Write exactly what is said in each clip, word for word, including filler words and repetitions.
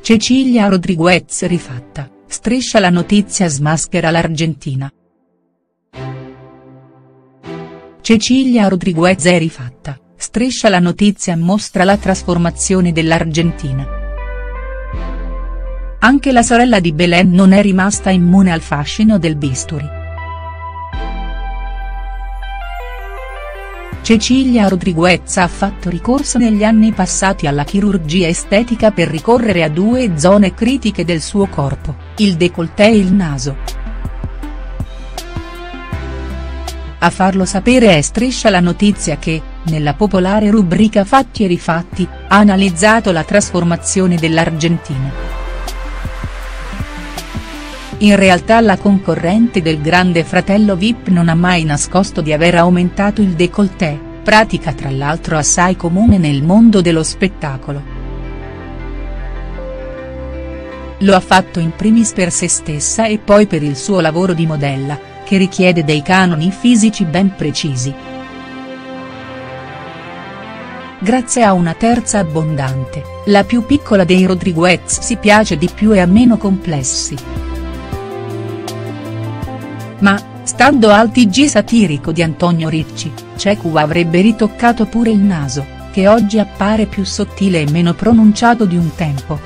Cecilia Rodriguez rifatta, Striscia la notizia smaschera l'Argentina. Cecilia Rodriguez è rifatta, Striscia la notizia mostra la trasformazione dell'Argentina. Anche la sorella di Belén non è rimasta immune al fascino del bisturi. Cecilia Rodriguez ha fatto ricorso negli anni passati alla chirurgia estetica per ricorrere a due zone critiche del suo corpo, il décolleté e il naso. A farlo sapere è Striscia la notizia che, nella popolare rubrica Fatti e rifatti, ha analizzato la trasformazione dell'Argentina. In realtà la concorrente del Grande Fratello V I P non ha mai nascosto di aver aumentato il décolleté, pratica tra l'altro assai comune nel mondo dello spettacolo. Lo ha fatto in primis per se stessa e poi per il suo lavoro di modella, che richiede dei canoni fisici ben precisi. Grazie a una terza abbondante, la più piccola dei Rodriguez si piace di più e ha meno complessi. Ma, stando al T G satirico di Antonio Ricci, Cecu avrebbe ritoccato pure il naso, che oggi appare più sottile e meno pronunciato di un tempo.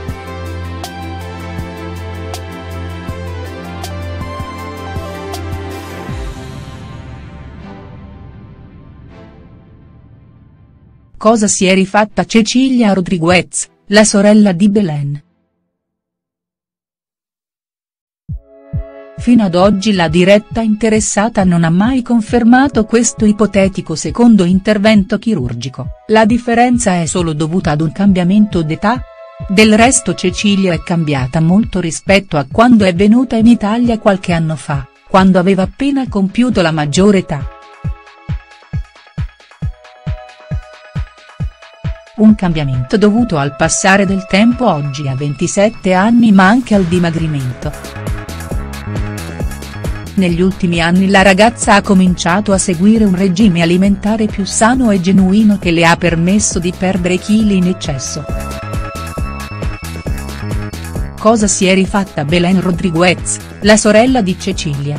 Cosa si è rifatta Cecilia Rodriguez, la sorella di Belén? Fino ad oggi la diretta interessata non ha mai confermato questo ipotetico secondo intervento chirurgico, la differenza è solo dovuta ad un cambiamento d'età? Del resto Cecilia è cambiata molto rispetto a quando è venuta in Italia qualche anno fa, quando aveva appena compiuto la maggiore età. Un cambiamento dovuto al passare del tempo, oggi ha ventisette anni, ma anche al dimagrimento. Negli ultimi anni la ragazza ha cominciato a seguire un regime alimentare più sano e genuino che le ha permesso di perdere chili in eccesso. Cosa si è rifatta Belén Rodriguez, la sorella di Cecilia?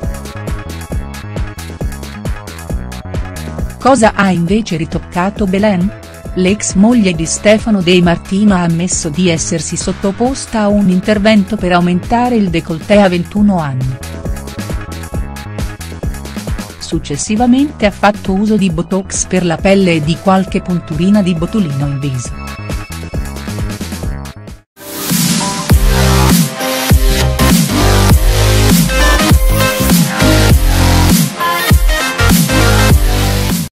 Cosa ha invece ritoccato Belén? L'ex moglie di Stefano De Martino ha ammesso di essersi sottoposta a un intervento per aumentare il décolleté a ventuno anni. Successivamente ha fatto uso di Botox per la pelle e di qualche punturina di botulino in viso.